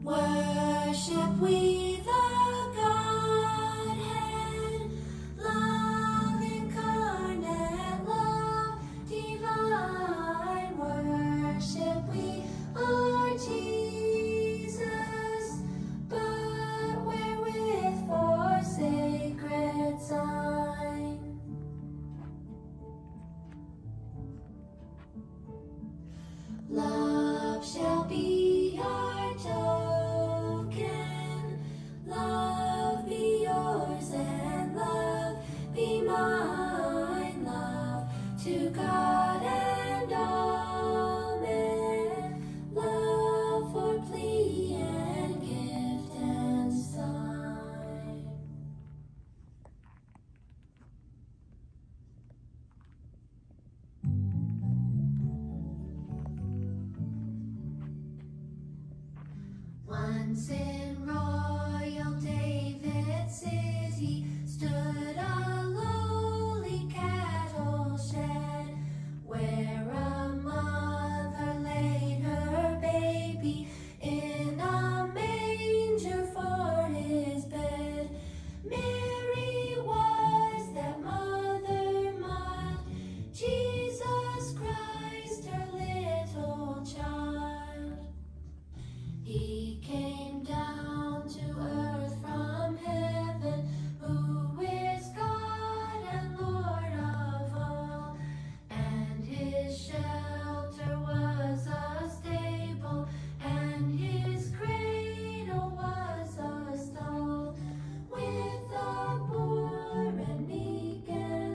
Worship we the Godhead, love incarnate, love divine. Worship we our Jesus, but wherewith for sacred sign. Love shall be our token, love be yours and love be mine, love to God and all men, love for plea and gift and sign. Once in